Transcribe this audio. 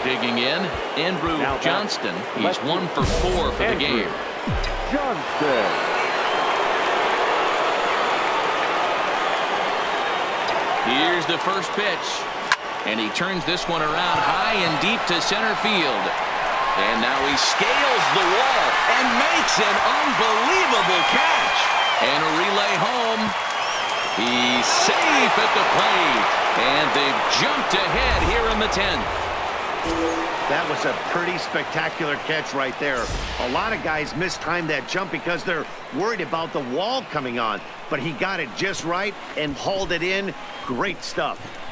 digging in. Andrew Johnston. He's 1 for 4 for the game. Johnston. Here's the first pitch. And he turns this one around high and deep to center field. And now he scales the wall and makes an unbelievable catch. And a relay home. He's safe at the plate. And they've jumped ahead here in the 10th. That was a pretty spectacular catch right there. A lot of guys mistime that jump because they're worried about the wall coming on. But he got it just right and hauled it in. Great stuff.